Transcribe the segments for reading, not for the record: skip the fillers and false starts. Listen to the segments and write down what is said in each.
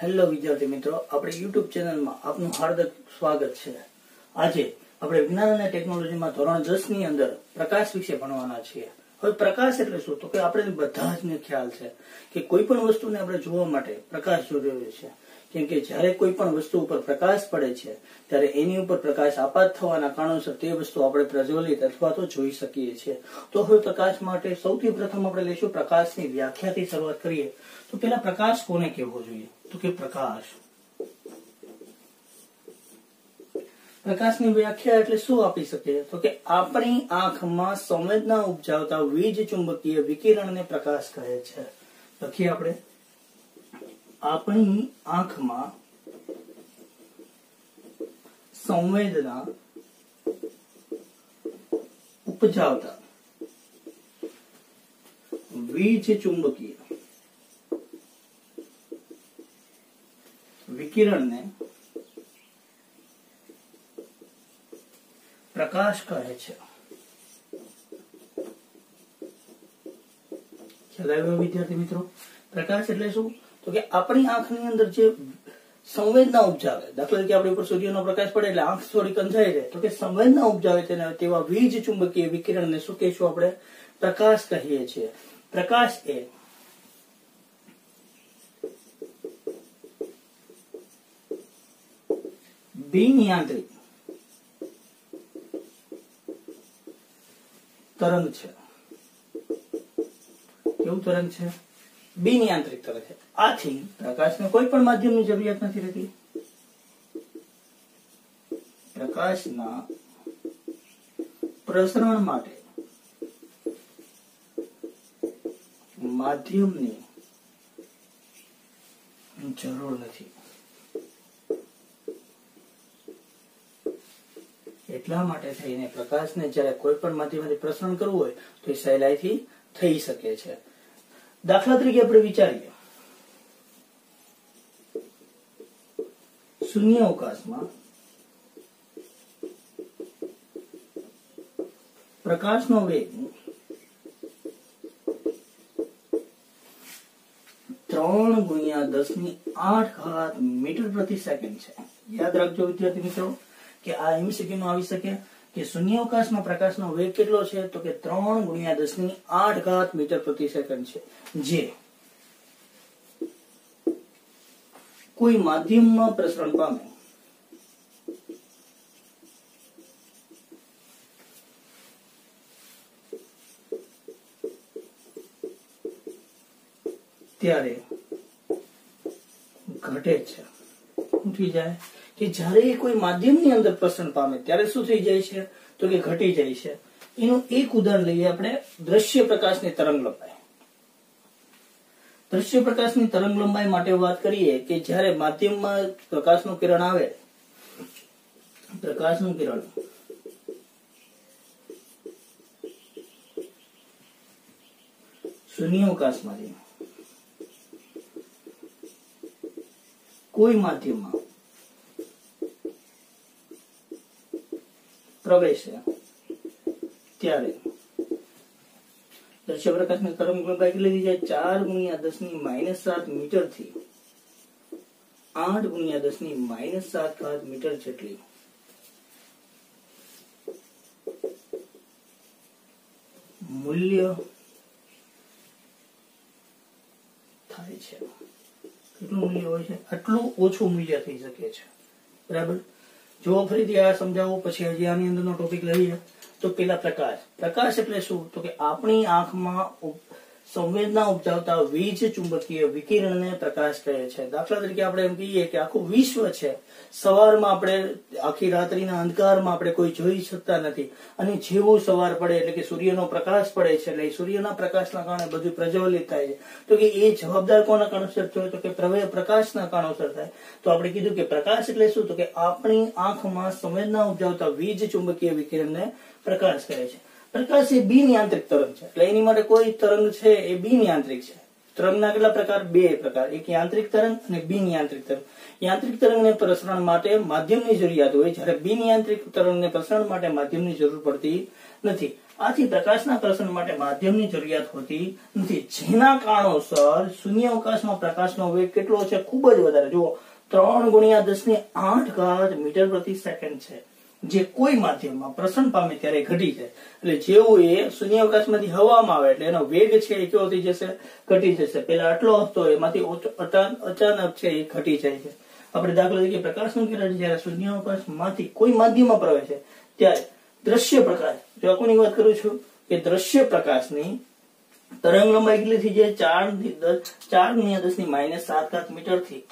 Hello વિદ્યાર્થી મિત્રો, આપણે યુટ્યુબ ચેનલમાં આપનું હાર્દિક સ્વાગત છે। આજે આપણે વિજ્ઞાન અને ટેકનોલોજીમાં ધોરણ 10 ની અંદર પ્રકાશ વિશે ભણવાના છીએ। હવે પ્રકાશ એટલે શું? તો કે આપણે બધા જને ખ્યાલ છે કે કોઈ પણ વસ્તુને આપણે જોવા માટે પ્રકાશ જરૂરી છે। કેમ કે જ્યારે કોઈ પણ વસ્તુ ઉપર પ્રકાશ પડે છે ત્યારે એની ઉપર પ્રકાશ આપાત થવાના કારણોસર તે વસ્તુ આપણે પ્રજ્વલિત અથવા તો જોઈ શકીએ છીએ। તો હવે પ્રકાશ માટે સૌથી પ્રથમ આપણે લઈશું પ્રકાશની વ્યાખ્યાથી શરૂઆત કરીએ તો પેલા પ્રકાશ કોને કહેવો જોઈએ? તો કે પ્રકાશની વ્યાખ્યા એટલે શું આપી શકીએ? તો કે આપણી આંખમાં સંવેદના ઉપજાવતા વીજ ચુંબકીય વિકિરણને પ્રકાશ કહે છે। લખીએ આપણે, આપણી આંખમાં સંવેદના ઉપજાવતા વીજ ચુંબકીય વિકિરણને પ્રકાશ કહે છે। ખ્યાલ આવ્યો વિદ્યાર્થી મિત્રો? પ્રકાશ એટલે શું? તો કે આપણી આંખની અંદર જે સંવેદના ઉપજાવે, દાખલા તરીકે આપણી ઉપર સૂર્યનો પ્રકાશ પડે એટલે આંખ થોડી કંજાઈ જાય, તો કે સંવેદના ઉપજાવે તેવા વીજ ચુંબકીય વિકિરણને શું કહીશું આપણે? પ્રકાશ કહીએ છીએ। પ્રકાશ એ બિનયાંત્રિક તરંગ છે। કેવું તરંગ છે? બિનયાંત્રિક તરંગ છે। આથી પ્રકાશને કોઈ પણ માધ્યમની જરૂરિયાત નથી રહેતી। પ્રકાશના પ્રસરણ માટે માધ્યમની જરૂર નથી। એટલા માટે થઈને પ્રકાશને જ્યારે કોઈ પણ માધ્યમથી પ્રસરણ કરવું હોય તો એ સહેલાઈથી થઈ શકે છે। દાખલા તરીકે આપણે વિચારીએ, શૂન્યાવકાશમાં પ્રકાશનો વેગ 3×10⁸ મીટર પ્રતિ સેકન્ડ છે। યાદ રાખજો વિદ્યાર્થી મિત્રો કે આ MCQ માં આવી શકે કે શૂન્યાવકાશમાં પ્રકાશનો વેગ કેટલો છે? તો કે 3×10⁸ મીટર પ્રતિ સેકન્ડ છે, જે કોઈ માધ્યમમાં પ્રસરણ પામે ત્યારે ઘટે છે। શું થઈ જાય? કે જ્યારે કોઈ માધ્યમની અંદર પ્રસરણ પામે ત્યારે શું થઈ જાય છે? તો કે ઘટી જાય છે। એનું એક ઉદાહરણ લઈએ આપણે, દ્રશ્ય પ્રકાશની તરંગ લંબાઈ। દ્રશ્ય પ્રકાશની તરંગ લંબાઈ માટે વાત કરીએ કે જ્યારે માધ્યમમાં પ્રકાશનું કિરણ આવે, પ્રકાશનું કિરણ શૂન્યાવકાશમાંથી કોઈ માધ્યમમાં પ્રવેશે ત્યારે દ્રશ્ય પ્રકાશની તરંગ લંબાઈ કેટલી થઈ જાય? 4×10⁻7 મીટર થી 8×10⁻7 મીટર જેટલી મૂલ્ય થાય છે। કેટલું મૂલ્ય હોય છે? આટલું ઓછું મૂલ્ય થઈ શકે છે। બરાબર? જો ફરીથી આ સમજાવું પછી હજી આની અંદરનો ટોપિક લઈએ તો પેલા પ્રકાશ એટલે શું? તો કે આપણી આંખમાં સંવેદના ઉપજાવતા વીજ ચુંબકીય વિકિરણને પ્રકાશ કહે છે। દાખલા તરીકે આપણે એમ કહીએ કે આખું વિશ્વ છે, સવારમાં આપણે આખી રાત્રિના અંધકારમાં આપણે કોઈ જોઈ શકતા નથી, અને જેવું સવાર પડે એટલે કે સૂર્યનો પ્રકાશ પડે છે એટલે સૂર્યના પ્રકાશના કારણે બધું પ્રજ્વલિત થાય છે। તો કે એ જવાબદાર કોના કારણોસર થયો? તો કે પ્રકાશના કારણોસર થાય। તો આપણે કીધું કે પ્રકાશ એટલે શું? તો કે આપણી આંખમાં સંવેદના ઉપજાવતા વીજ ચુંબકીય વિકિરણને પ્રકાશ કહે છે। પ્રકાશ એ બિનયાંત્રિક તરંગ છે, એટલે એની માટે કોઈ તરંગ છે એ બિનયાંત્રિક છે। તરંગના કેટલા પ્રકાર? 2 પ્રકાર, એક યાંત્રિક તરંગ અને બિનયાંત્રિક તરંગ। યાંત્રિક તરંગને પ્રસરણ માટે માધ્યમની જરૂરિયાત હોય, જ્યારે બિનયાંત્રિક તરંગને પ્રસરણ માટે માધ્યમની જરૂર પડતી નથી। આથી પ્રકાશના પ્રસરણ માટે માધ્યમની જરૂરિયાત હોતી નથી, જેના કારણોસર શૂન્યાવકાશમાં પ્રકાશનો વેગ કેટલો છે? ખૂબ જ વધારે. જુઓ 3 × 10⁸ મીટર પ્રતિ સેકન્ડ છે, જે કોઈ માધ્યમમાં પ્રસરણ પામે ત્યારે ઘટી જાય. એટલે જેવું એ શૂન્યાવકાશમાંથી હવામાં આવે એટલે એનો વેગ છે એ કેવો થઈ જશે? ઘટી જશે. પેલા આટલો હતો એમાંથી અચાનક છે એ ઘટી જાય છે. આપણે દાખલા તરીકે પ્રકાશનું કિરણ જયારે શૂન્યાવકાશમાંથી કોઈ માધ્યમમાં પ્રવેશે ત્યારે દ્રશ્ય પ્રકાશ, જો કોની વાત કરું છું કે દ્રશ્ય પ્રકાશની તરંગ લંબાઈ કેટલી થઈ જાય? 4×10⁻⁷ મીટર થી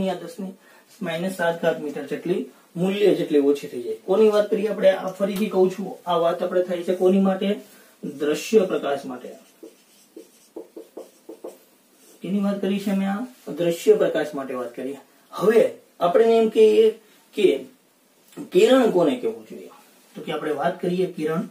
8×10⁻⁷ મીટર જેટલી મૂલ્ય જેટલી ઓછી થઈ જાય. કોની વાત કરીએ આપણે? આ ફરીથી કહું છું, આ વાત આપણે થાય છે કોની માટે? દ્રશ્ય પ્રકાશ માટે. એની વાત કરી છે મેં, આ દ્રશ્ય પ્રકાશ માટે વાત કરી. હવે આપણે એમ કહીએ કે કિરણ કોને કહેવું જોઈએ? તો કે આપણે વાત કરીએ કિરણ,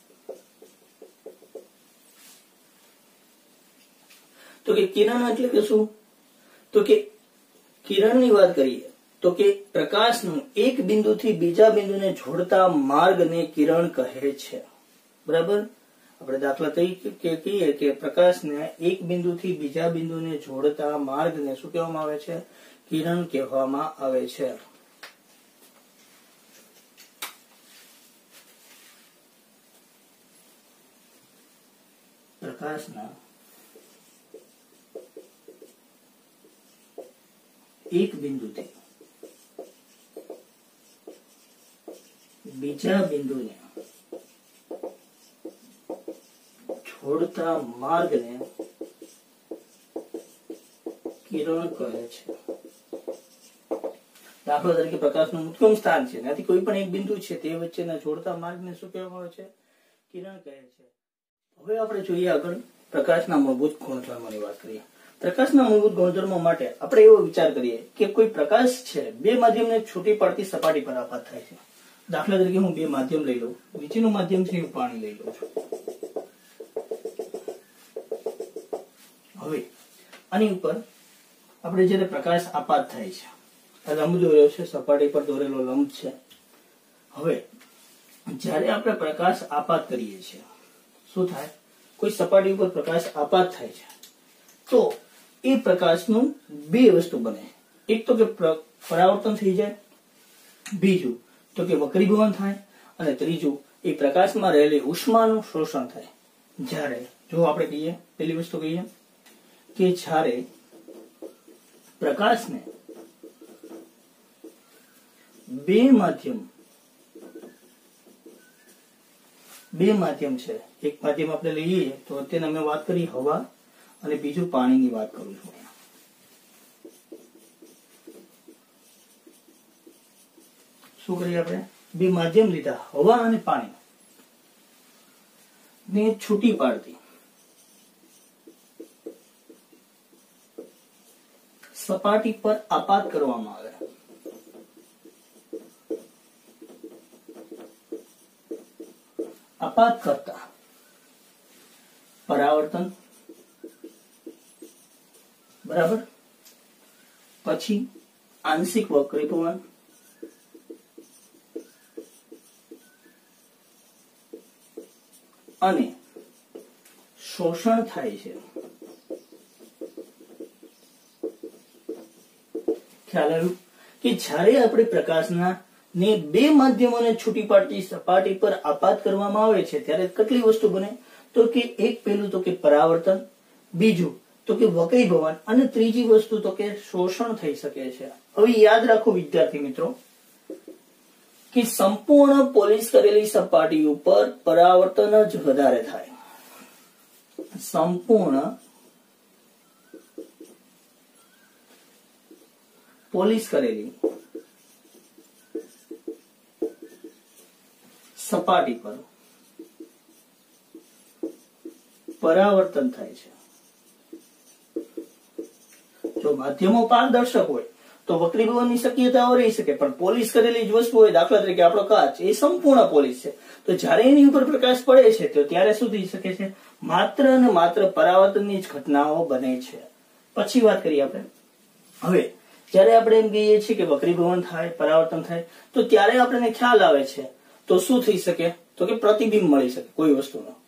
તો કે કિરણ એટલે કે શું? તો કે કિરણની વાત કરીએ તો કે પ્રકાશનું એક બિંદુથી બીજા બિંદુને જોડતા માર્ગને કિરણ કહે છે. બરાબર? આપણે દાખલા તરીકે કહીએ કે પ્રકાશને એક બિંદુથી બીજા બિંદુને જોડતા માર્ગને શું કહેવામાં આવે છે? કિરણ કહેવામાં આવે છે. પ્રકાશના એક બિંદુથી બીજા બિંદુને જોડતા માર્ગને કિરણ કહે છે. દાખલા તરીકે પ્રકાશનું ઉદ્ગમ સ્થાન છે, ત્યાંથી કોઈ પણ એક બિંદુ છે તે વચ્ચેના જોડતા માર્ગને શું કહેવામાં આવે છે? કિરણ કહે છે. હવે આપણે જોઈએ આગળ પ્રકાશના મૂળભૂત ગુણધર્મોની વાત કરીએ. પ્રકાશના મૂળભૂત ગુણધર્મો માટે આપણે એવો વિચાર કરીએ કે કોઈ પ્રકાશ છે બે માધ્યમને છૂટી પડતી સપાટી પર આપાત થાય છે. દાખલા તરીકે હું બે માધ્યમ લઈ લઉં, નીચેનું માધ્યમ છે હું પાણી લઈ લઉં છું. હવે આની ઉપર આપણે જ્યારે પ્રકાશ આપાત થાય છે, આ લંબ દોર્યો છે, સપાટી પર દોરેલો લંબ છે. હવે જ્યારે આપણે પ્રકાશ આપાત કરીએ છીએ શું થાય? કોઈ સપાટી ઉપર પ્રકાશ આપાત થાય છે તો એ પ્રકાશનું બે વસ્તુ બને. એક તો કે પરાવર્તન થઈ જાય, બીજું તો કે વક્રીભવન થાય, અને ત્રીજું એ પ્રકાશમાં રહેલી ઉષ્માનું શોષણ થાય. જ્યારે જો આપણે કહીએ પેલી વસ્તુ કહીએ કે જ્યારે પ્રકાશને બે માધ્યમ છે, એક માધ્યમ આપણે લઈએ તો અત્યારે અમે વાત કરી હવા અને બીજું પાણીની વાત કરું છું. શું કરીએ આપણે? બે માધ્યમ લીધા, હવા અને પાણી ને છૂટી પાડતી સપાટી પર આપાત કરવામાં આવે. આપાત કરતા પરાવર્તન, બરાબર, પછી આંશિક વક્રીભવન, અને શોષણ થાય છે. ખ્યાલ આવ્યું કે જ્યારે આપણે પ્રકાશના ને બે માધ્યમોને છૂટી પાડતી સપાટી પર આપાત કરવામાં આવે છે ત્યારે કેટલી વસ્તુ બને? તો કે એક પહેલું તો કે પરાવર્તન, બીજું તો કે વક્રીભવન, અને ત્રીજી વસ્તુ તો કે શોષણ થઈ શકે છે. હવે યાદ રાખો વિદ્યાર્થી મિત્રો કે સંપૂર્ણ પોલિશ કરેલી સપાટી ઉપર પરાવર્તન જ વધારે થાય. સંપૂર્ણ પોલિશ કરેલી સપાટી પર પરાવર્તન થાય છે. જો માધ્યમો પારદર્શક હોય તો વક્રીભવનની શક્યતાઓ રહી શકે, પણ પોલિશ કરેલી જ વસ્તુ હોય, દાખલા તરીકે આપણો કાચ એ સંપૂર્ણ પોલિશ છે, તો જ્યારે એની ઉપર પ્રકાશ પડે છે તો ત્યારે શું થઈ શકે છે? માત્ર અને માત્ર પરાવર્તનની જ ઘટનાઓ બને છે. પછી વાત કરીએ આપણે. હવે જ્યારે આપણે એમ કહીએ છીએ કે વક્રીભવન થાય, પરાવર્તન થાય, તો ત્યારે આપણને ખ્યાલ આવે છે તો શું થઈ શકે? તો કે પ્રતિબિંબ મળી શકે કોઈ વસ્તુનો.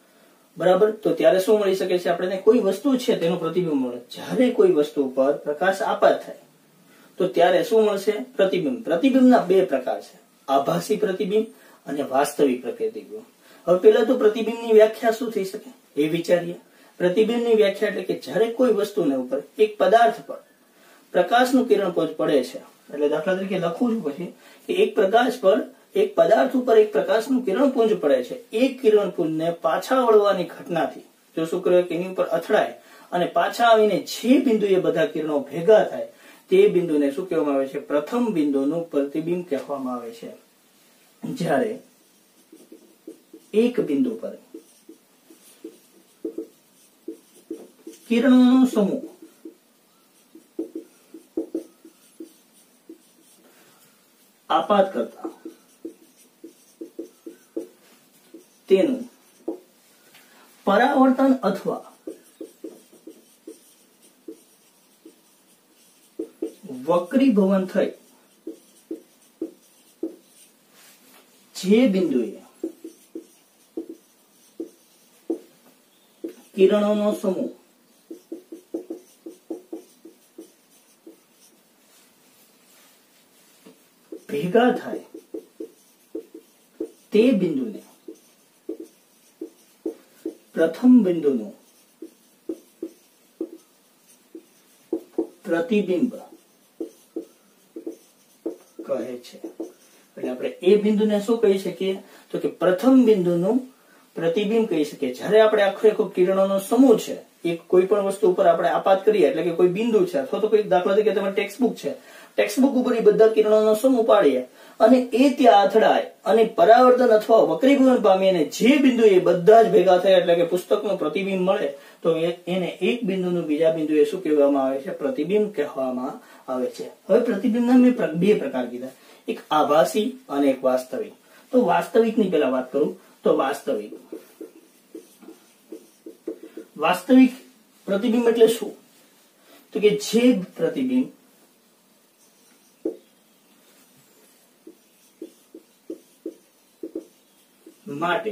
બરાબર. તો ત્યારે શું મળી શકે છે આપણને? કોઈ વસ્તુ છે તેનું પ્રતિબિંબ મળે. જ્યારે કોઈ વસ્તુ પર પ્રકાશ આપાત થાય તો ત્યારે શું મળશે? પ્રતિબિંબ. પ્રતિબિંબના બે પ્રકાર છે, આભાસી પ્રતિબિંબ અને વાસ્તવિક પ્રતિબિંબ. હવે પેલા તો પ્રતિબિંબની વ્યાખ્યા શું થઈ શકે એ વિચારીએ. પ્રતિબિંબની વ્યાખ્યા એટલે કે જ્યારે કોઈ વસ્તુને ઉપર એક પદાર્થ પર પ્રકાશનું કિરણપુંજ પડે છે, એટલે દાખલા તરીકે લખું છું પછી કે એક પ્રકાશ પર એક પદાર્થ ઉપર એક પ્રકાશનું કિરણપુંજ પડે છે, એ કિરણપુંજને પાછા વળવાની ઘટનાથી જો શું કરે કે એની ઉપર અથડાય અને પાછા આવીને જે બિંદુએ બધા કિરણો ભેગા થાય તે બિંદુને શું કહેવામાં આવે છે? પ્રથમ બિંદુનું પ્રતિબિંબ કહેવામાં આવે છે. જ્યારે એક બિંદુ પર કિરણોનો સમૂહ આપાત કરતા તેનું પરાવર્તન અથવા વક્રીભવન થઈ જે બિંદુએ કિરણોનો સમૂહ ભેગા થાય તે બિંદુને પ્રથમ બિંદુનું પ્રતિબિંબ કહે છે. એટલે આપણે એ બિંદુને શું કહી શકીએ? તો કે પ્રથમ બિંદુનું પ્રતિબિંબ કહી શકીએ. જ્યારે આપણે આખો કિરણોનો સમૂહ છે, એક કોઈ પણ વસ્તુ ઉપર આપણે આપાત કરીએ, એટલે કે કોઈ બિંદુ છે અથવા તો કોઈ દાખલા તરીકે તમારી ટેક્સ્ટબુક છે, ટેક્સ્ટબુક ઉપર એ બધા કિરણોનો સમૂહ પાડીએ અને એ ત્યાં અથડાય અને પરાવર્તન અથવા વક્રીભવન પામી અને જે બિંદુએ બધા જ ભેગા થયા એટલે કે પુસ્તકનું પ્રતિબિંબ મળે તો એને એક બિંદુનું બીજા બિંદુએ શું કહેવામાં આવે છે? પ્રતિબિંબ કહેવામાં આવે છે. હવે પ્રતિબિંબના મેં બે પ્રકાર કીધા, એક આભાસી અને એક વાસ્તવિક. તો વાસ્તવિકની પેલા વાત કરું તો વાસ્તવિક પ્રતિબિંબ એટલે શું? તો કે જે પ્રતિબિંબ માટે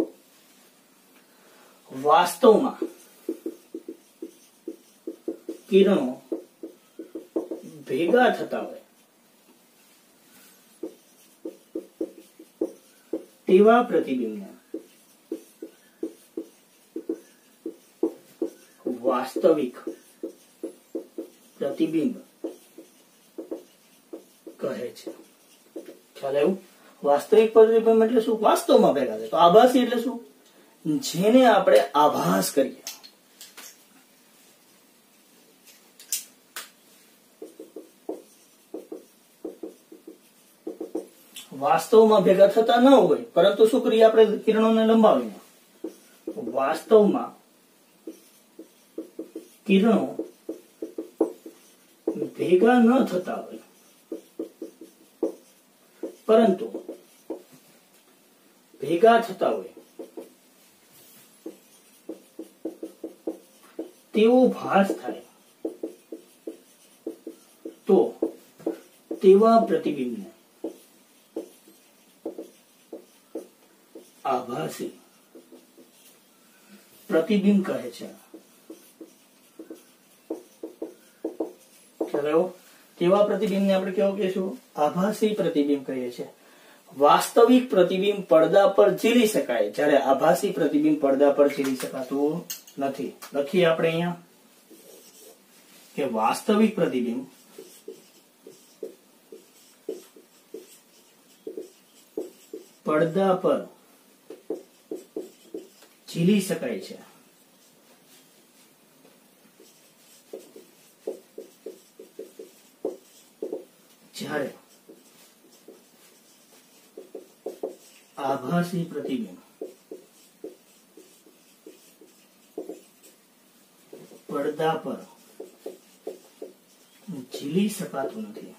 વાસ્તવમાં કિરણો ભેગા થતા હોય તેવા પ્રતિબિંબને વાસ્તવિક પ્રતિબિંબ કહે છે. ખ્યાલ આવ્યું? વાસ્તવિક પ્રતિબિંબ એટલે શું? વાસ્તવમાં ભેગા થાય. તો આભાસી એટલે શું? જેને આપણે આભાસ કરીએ. વાસ્તવમાં ભેગા થતા ન હોય પરંતુ શું કરીએ આપણે? કિરણોને લંબાવીને. વાસ્તવમાં કિરણો ભેગા ન થતા હોય પરંતુ ભેગા થતા હોય તેવો ભાસ થાય તો તેવા પ્રતિબિંબને આભાસી પ્રતિબિંબ કહે છે. તેવા પ્રતિબિંબને આપણે કેવું કહીશું? આભાસી પ્રતિબિંબ કહીએ છીએ. વાસ્તવિક પ્રતિબિંબ પડદા પર ઝીલી શકાય, જ્યારે આભાસી પ્રતિબિંબ પડદા પર ઝીલી શકાતું નથી. લખીએ આપણે અહીંયા કે વાસ્તવિક પ્રતિબિંબ પડદા પર ઝીલી શકાય છે, જ્યારે આભાસી પ્રતિબિંબ પડદા પર ઝીલી શકાતું નથી.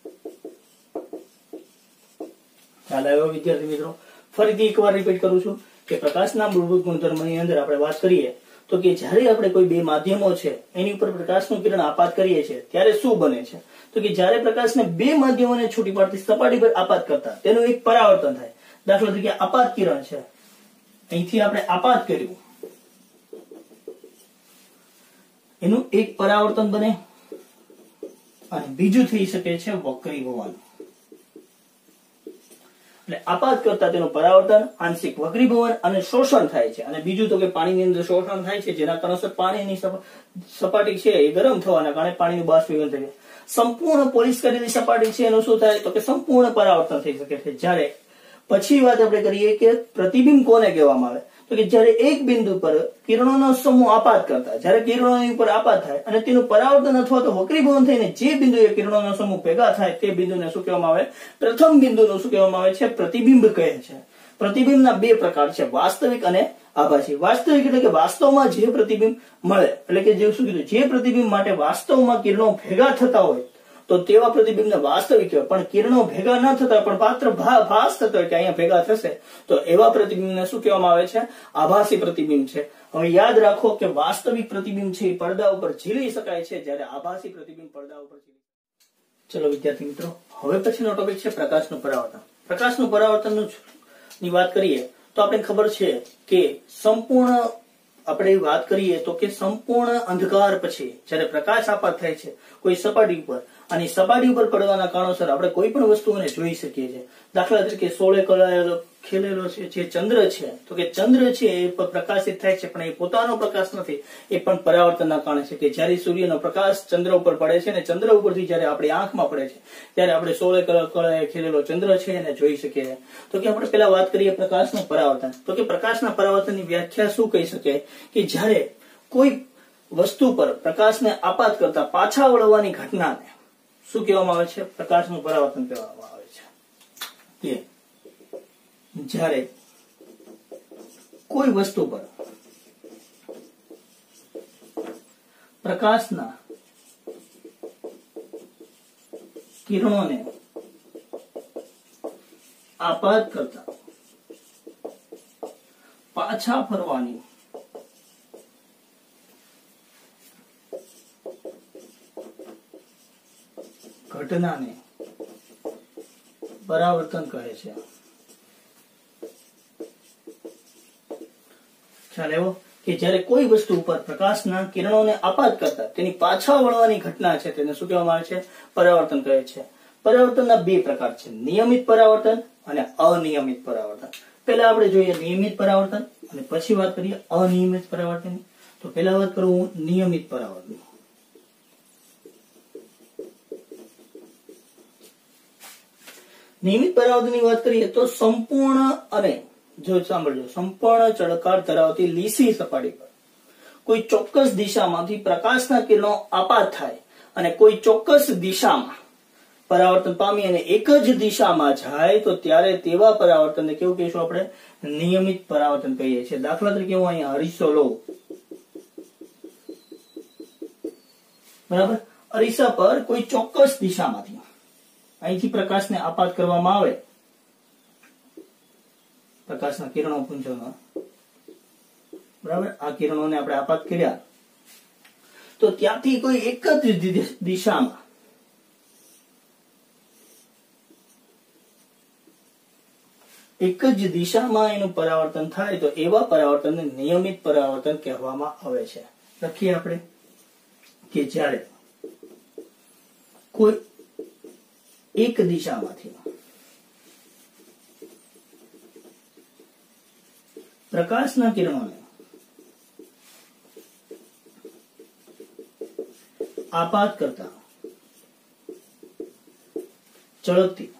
ખ્યાલ આવ્યો વિદ્યાર્થી મિત્રો? ફરીથી એકવાર રિપીટ કરું છું કે પ્રકાશના મૂળભૂત ગુણધર્મની અંદર આપણે વાત કરીએ તો કે જ્યારે આપણે કોઈ બે માધ્યમો છે એની ઉપર પ્રકાશનું કિરણ આપાત કરીએ છીએ ત્યારે શું બને છે? તો કે જ્યારે પ્રકાશને બે માધ્યમોને છૂટી પાડતી સપાટી પર આપાત કરતા તેનું એક પરાવર્તન થાય. દાખલા તરીકે આપાત કિરણ છે, અહીંથી આપણે આપાત કર્યું એનું એક પરાવર્તન બને અને બીજું થઈ શકે છે વક્રીભવન. એટલે આપાત કરતા તેનું પરાવર્તન, આંશિક વક્રીભવન અને શોષણ થાય છે. અને બીજું તો કે પાણીની અંદર શોષણ થાય છે, જેના કારણસર પાણીની સપાટી છે એ ગરમ થવાના કારણે પાણીનું બાષ્પીભવન થાય છે. સંપૂર્ણ પોલિશ કરેલી સપાટી છે એનું શું થાય તો કે સંપૂર્ણ પરાવર્તન થઈ શકે છે. જ્યારે પછી વાત આપણે કરીએ કે પ્રતિબિંબ કોને કહેવામાં આવે તો કે જ્યારે એક બિંદુ પર કિરણોનો સમૂહ આપાત કરતા, જ્યારે કિરણોની ઉપર આપાત થાય અને તેનું પરાવર્તન અથવા તો વક્રીભવન થઈને જે બિંદુએ કિરણોનો સમૂહ ભેગા થાય તે બિંદુને શું કહેવામાં આવે? પ્રથમ બિંદુનું શું કહેવામાં આવે છે? પ્રતિબિંબ કહે છે. પ્રતિબિંબના બે પ્રકાર છે, વાસ્તવિક અને આભાસી. વાસ્તવિક એટલે કે વાસ્તવમાં જે પ્રતિબિંબ મળે, એટલે કે જે શું કીધું, જે પ્રતિબિંબ માટે વાસ્તવમાં કિરણો ભેગા થતા હોય તો તેવા પ્રતિબિંબને વાસ્તવિક કહેવાય. પણ કિરણો ભેગા ન થતા પણ માત્ર ભાસ થતો હોય કે અહીંયા ભેગા થશે તો એવા પ્રતિબિંબને શું કહેવામાં આવે છે? આભાસી પ્રતિબિંબ છે. હવે યાદ રાખો કે વાસ્તવિક પ્રતિબિંબ છે એ પડદા ઉપર ઝીલી શકાય છે, જ્યારે આભાસી પ્રતિબિંબ પડદા ઉપર ચલો વિદ્યાર્થી મિત્રો, હવે પછીનો ટોપિક છે પ્રકાશનું પરાવર્તન. પ્રકાશનું પરાવર્તન ની વાત કરીએ તો આપણે ખબર છે કે સંપૂર્ણ આપણે વાત કરીએ તો કે સંપૂર્ણ અંધકાર પછી જ્યારે પ્રકાશ આપાત થાય છે કોઈ સપાટી ઉપર, અને સપાટી ઉપર પડવાના કારણોસર આપણે કોઈ પણ વસ્તુઓને જોઈ શકીએ છીએ. દાખલા તરીકે સોળે કળાયેલો ખેલેલો છે જે ચંદ્ર છે, તો કે ચંદ્ર છે એ પ્રકાશિત થાય છે, પણ એ પોતાનો પ્રકાશ નથી, એ પણ પરાવર્તનના કારણે છે. કે જ્યારે સૂર્યનો પ્રકાશ ચંદ્ર ઉપર પડે છે અને ચંદ્ર ઉપરથી જ્યારે આપણી આંખમાં પડે છે ત્યારે આપણે સોળે કળાએ ખેલેલો ચંદ્ર છે એને જોઈ શકીએ છીએ. તો કે આપણે પેલા વાત કરીએ પ્રકાશનું પરાવર્તન. તો કે પ્રકાશના પરાવર્તનની વ્યાખ્યા શું કહી શકાય કે જ્યારે કોઈ વસ્તુ પર પ્રકાશને આપાત કરતા પાછા વળવાની ઘટનાને શું કહેવામાં આવે છે? પ્રકાશનું પરાવર્તન કહેવામાં આવે છે. કે જ્યારે કોઈ વસ્તુ પર પ્રકાશના કિરણોને આપાત કરતા પાછા ફરવાની ઘટનાને પરાવર્તન કહે છે. ખ્યાલ આવ્યો કે જ્યારે કોઈ વસ્તુ ઉપર પ્રકાશના કિરણોને આપાત કરતા તેની પાછા વળવાની ઘટના છે તેને શું કહેવામાં આવે છે? પરાવર્તન કહે છે. પરાવર્તનના બે પ્રકાર છે, નિયમિત પરાવર્તન અને અનિયમિત પરાવર્તન. પહેલા આપણે જોઈએ નિયમિત પરાવર્તન અને પછી વાત કરીએ અનિયમિત પરાવર્તન. તો પહેલા વાત કરું નિયમિત પરાવર્તન. નિયમિત પરાવર્તનની વાત કરીએ તો સંપૂર્ણ અને જો સાંભળજો, સંપૂર્ણ ચળકાર ધરાવતી લીસી સપાટી પર કોઈ ચોક્કસ દિશામાંથી પ્રકાશના કિરણો આપાત થાય અને કોઈ ચોક્કસ દિશામાં પરાવર્તન પામી અને એક જ દિશામાં જાય તો ત્યારે તેવા પરાવર્તનને કેવું કહીશું આપણે? નિયમિત પરાવર્તન કહીએ છીએ. દાખલા તરીકે હું અહીંયા અરીસો લઉં, બરાબર? અરીસા પર કોઈ ચોક્કસ દિશામાંથી અહીંથી પ્રકાશને આપાત કરવામાં આવે, પ્રકાશના કિરણો પુંજમાં, બરાબર? આ કિરણોને આપણે આપાત કર્યા તો ત્યાંથી કોઈ એક જ દિશામાં એનું પરાવર્તન થાય તો એવા પરાવર્તનને નિયમિત પરાવર્તન કહેવામાં આવે છે. લખીએ આપણે કે જ્યારે કોઈ એક દિશામાંથી પ્રકાશના કિરણોને આપાત કરતા ચળકતી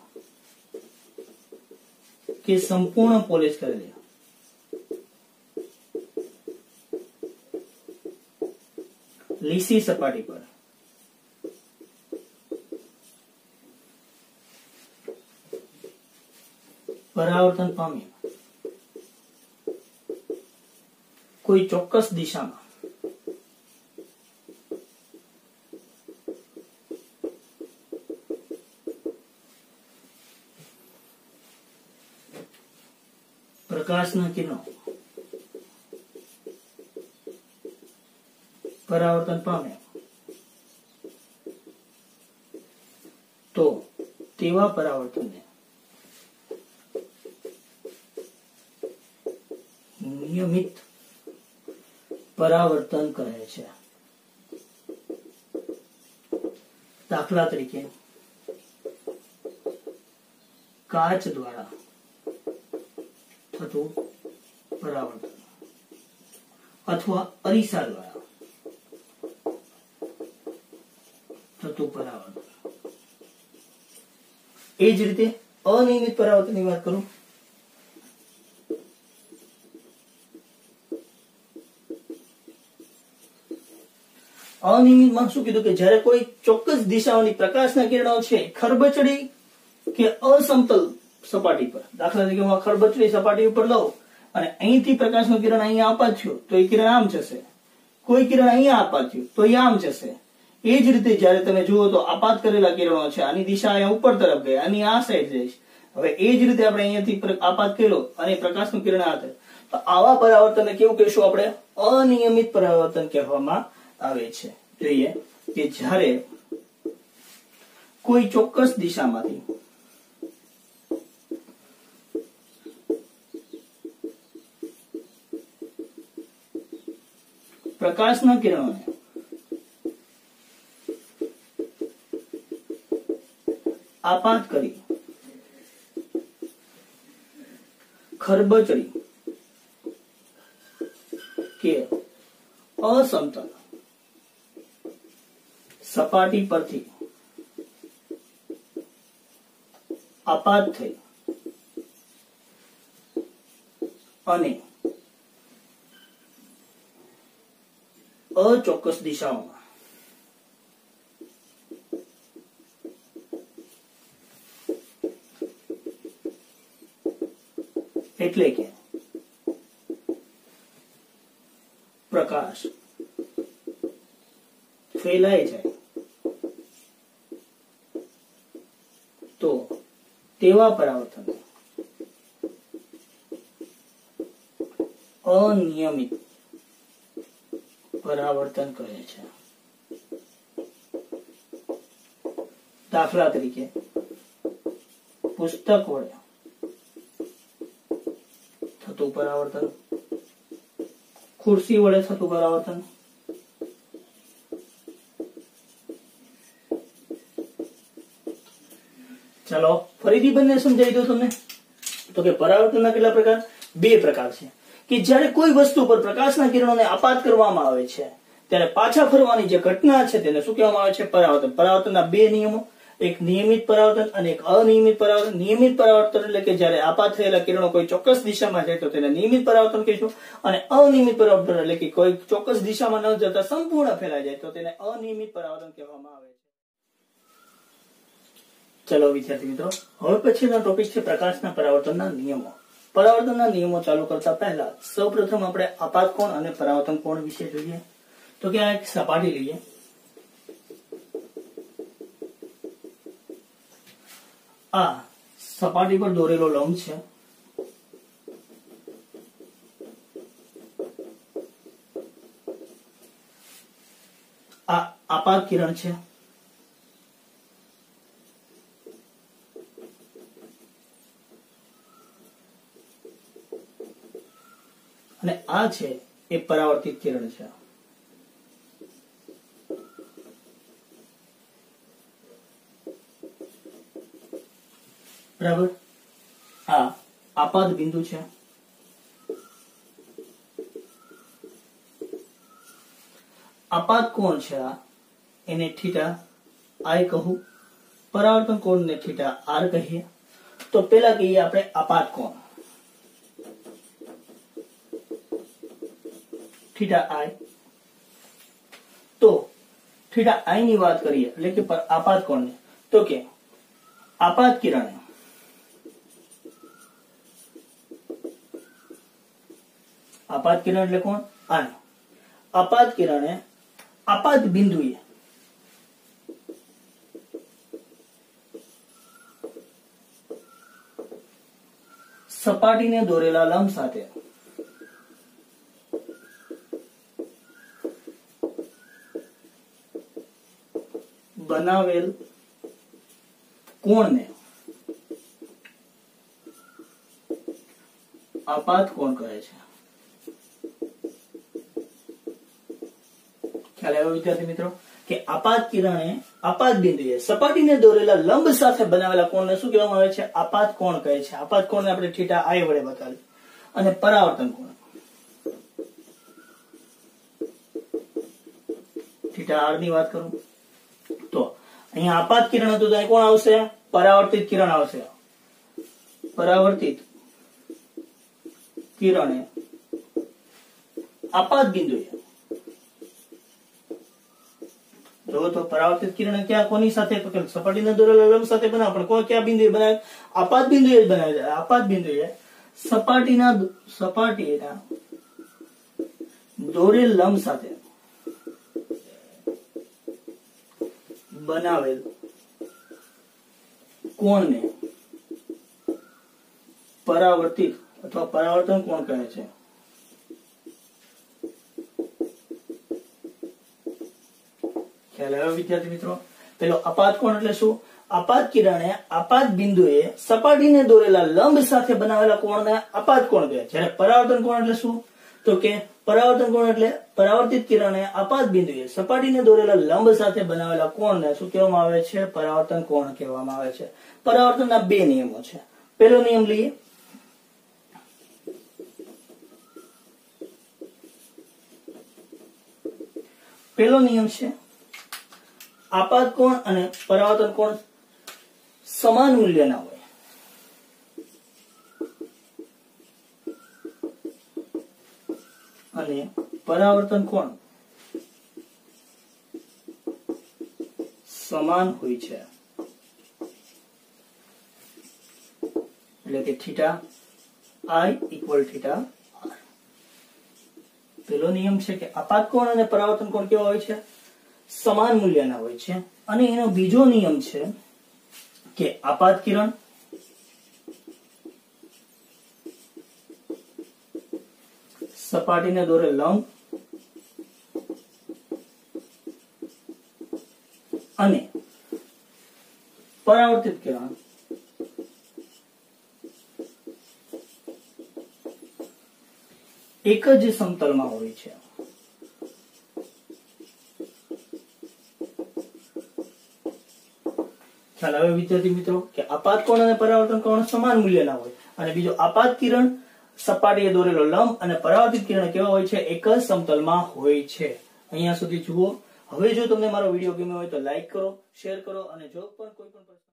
કે સંપૂર્ણ પોલિશ કરેલી લીસી સપાટી પર પરાવર્તન પામી કોઈ ચોક્કસ દિશામાં પ્રકાશના કિરણો પરાવર્તન પામે તો તેવા પરાવર્તનને નિયમિત પરાવર્તન કહે છે. દાખલા તરીકે કાચ દ્વારા થતું પરાવર્તન અથવા અરીસા દ્વારા થતું પરાવર્તન. એ જ રીતે અનિયમિત પરાવર્તનની વાત કરું. અનિયમિતમાં શું કીધું કે જ્યારે કોઈ ચોક્કસ દિશાઓની પ્રકાશના કિરણો છે ખરબચડી કે અસમતલ સપાટી પર, દાખલા તરીકે હું ખરબચડી સપાટી ઉપર લઉં અને અહીંથી પ્રકાશનું કિરણ અહીંયા આપાત થયું તો એ કિરણ આમ જશે, કોઈ કિરણ અહીંયા આપાત થયું તો એ આમ જશે. એ જ રીતે જયારે તમે જુઓ તો આપાત કરેલા કિરણો છે, આની દિશા અહીંયા ઉપર તરફ ગઈ, આની આ સાઈડ જઈશ. હવે એ જ રીતે આપણે અહીંયાથી આપાત કર્યો અને પ્રકાશનું કિરણ આ થાય તો આવા પરાવર્તનને કેવું કહીશું આપણે? અનિયમિત પરાવર્તન કહેવામાં આવે છે. જોઈએ કે જ્યારે કોઈ ચોક્કસ દિશામાંથી પ્રકાશના કિરણોને આપાત કરી ખરબચડી કે અસમતલ સપાટી પરથી આપાત થઈ અને અચોક્કસ દિશાઓમાં એટલે કે પ્રકાશ ફેલાઈ જાય તો તેવા પરાવર્તન અનિયમિત પરાવર્તન કહે છે. દાખલા તરીકે પુસ્તક વડે થતું પરાવર્તન, ખુરશી વડે થતું પરાવર્તન, ચાલો ફરીથી બંને સમજાવી દો તમને. તો કે પરાવર્તનના કેટલા પ્રકાર? બે પ્રકાર છે કે જ્યારે કોઈ વસ્તુ પર પ્રકાશના કિરણોને આપાત કરવામાં આવે છે ત્યારે પાછા ફરવાની જે ઘટના છે તેને શું કહેવામાં આવે છે? પરાવર્તન. પરાવર્તનના બે નિયમો, એક નિયમિત પરાવર્તન અને એક અનિયમિત પરાવર્તન. નિયમિત પરાવર્તન એટલે કે જ્યારે આપાત થયેલા કિરણો કોઈ ચોક્કસ દિશામાં જાય તો તેને નિયમિત પરાવર્તન કહીશું, અને અનિયમિત પરાવર્તન એટલે કે કોઈ ચોક્કસ દિશામાં ન જતા સંપૂર્ણ ફેલાઈ જાય તો તેને અનિયમિત પરાવર્તન કહેવામાં આવે છે. ચલો વિદ્યાર્થી મિત્રો, હવે પછીનો ટોપિક છે પ્રકાશના પરાવર્તનના નિયમો. પરાવર્તનના નિયમો ચાલુ કરતા પહેલા સૌપ્રથમ આપણે આપાત કોણ અને પરાવર્તન કોણ વિશે જોઈએ. તો કે આ એક સપાટી લઈએ. આ સપાટી પર દોરેલો લંબ છે. આ આપાત કિરણ છે. અને આ છે એ પરાવર્તિત કિરણ છે. બરાબર. આ આપાત બિંદુ છે. આપાત કોણ છે આ, એને થીટા આઈ કહું. પરાવર્તન કોણને થીટા આર કહીએ. તો પેલા કહીએ આપણે આપાત કોણ, થીટા આઈ. તો થીટા આઈ ની વાત કરીએ એટલે કે આપાત કોણને, તો કે આપાત કિરણે આપાત કિરણ એટલે કોણ? આને આપાત કિરણે આપાત બિંદુએ સપાટીને દોરેલા લંબ સાથે બનાવેલ કોણને આપાત કોણ કહે છે. ખ્યાલ આવ્યો વિદ્યાર્થી મિત્રો કે આપાત કિરણે આપાત બિંદુએ સપાટીને દોરેલા લંબ સાથે બનાવેલા કોણને શું કહેવામાં આવે છે? આપાત કોણ કહે છે. આપાત કોણને આપણે થીટા આઈ વડે બતાવીએ. અને પરાવર્તન કોણ થીટા આર ની વાત કરું તો અહીંયા આપાત કિરણ હતું તો અહીં કોણ આવશે? પરાવર્તિત કિરણ આવશે. પરાવર્તિત કિરણે આપાત બિંદુએ જો તો પરાવર્તિત કિરણ ક્યાં કોની સાથે? તો કે સપાટીને દોરેલા લંબ સાથે બનાવે. પણ કોઈ ક્યાં બિંદુએ બનાવે? આપાત બિંદુએ જ બનાવે છે. આપાત બિંદુએ સપાટીના દોરેલ લંબ સાથે બનાવેલ કોણને પરાવર્તિત અથવા પરાવર્તન કોણ કહે છે. ખ્યાલ આવ્યો વિદ્યાર્થી મિત્રો? પેલો આપાત કોણ એટલે શું? આપાત કિરણે આપાત બિંદુએ સપાટીને દોરેલા લંબ સાથે બનાવેલા કોણને આપાત કોણ કહે. જ્યારે પરાવર્તન કોણ એટલે શું? તો કે પરાવર્તન કોણ એટલે પરાવર્તિત કિરણે આપાત બિંદુએ સપાટીને દોરેલા લંબ સાથે બનાવેલા કોણને શું કહેવામાં આવે છે? પરાવર્તન કોણ કહેવામાં આવે છે. પરાવર્તનના બે નિયમો છે. પહેલો નિયમ લઈએ. પહેલો નિયમ છે આપાત કોણ અને પરાવર્તન કોણ સમાન મૂલ્યના હોય. અને પરાવર્તન કોણ સમાન હોય છે. એટલે કે theta I equal theta R. પેલો નિયમ છે કે આપાત કોણ અને પરાવર્તન કોણ કેવા હોય છે? સમાન મૂલ્યના હોય છે. અને એનો બીજો નિયમ છે કે આપાત કિરણ સપાટીને દોરે લંબ અને પરાવર્તિત કિરણ એક જ સમતલમાં હોય છે. ખ્યાલ આવે વિદ્યાર્થી મિત્રો કે આપાત કોણ અને પરાવર્તન કોણ સમાન મૂલ્યના હોય. અને બીજો આપાત કિરણ સપાટીએ દોરેલો લંબ અને પરાવર્તિત કિરણ કેવા હોય છે? એક જ સમતલમાં હોય છે. અહીંયા સુધી જુઓ. હવે જો તમને મારો વિડીયો ગમ્યો હોય તો લાઈક કરો, શેર કરો અને જો પણ કોઈ પણ